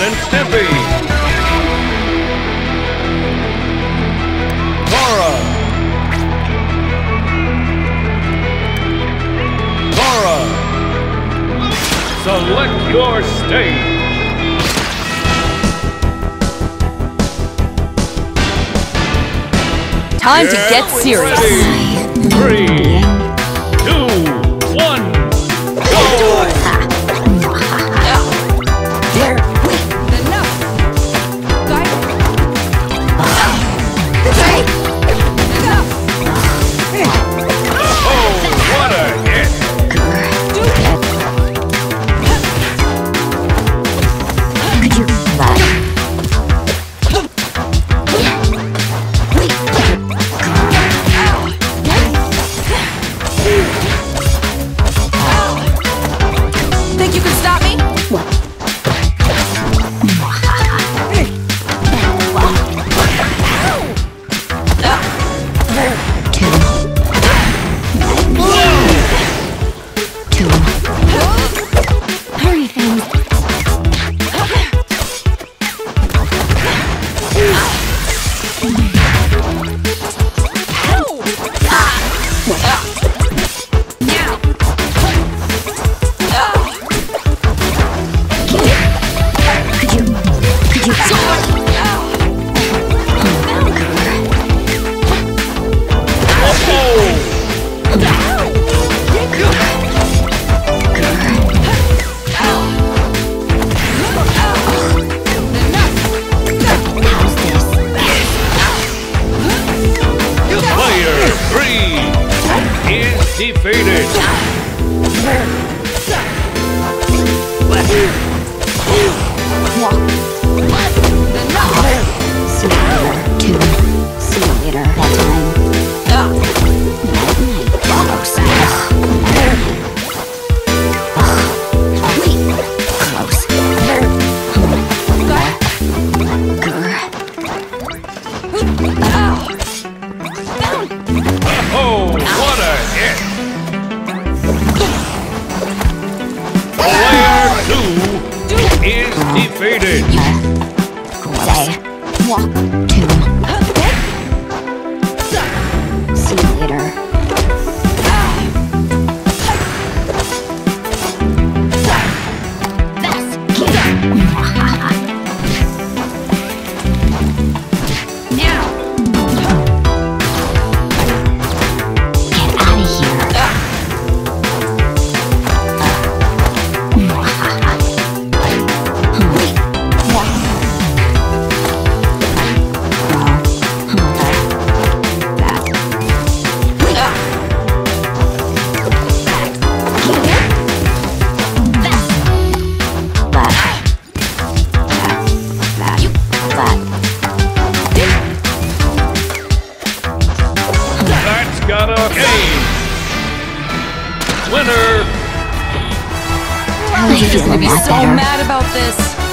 and Snippy. Cora. Cora. Select your stage. Time to get serious. Ready. 3, 2, 1, go! Think you can stop me? Hurry, things. Player 3 is defeated. See you later, too. See you later, bedtime. Night-night, close. Close. Oh, what a hit! Player 2 is defeated. Say, walk to. See you later. That's got a game. Winner. How did you feel I'm gonna be about so better? mad about this.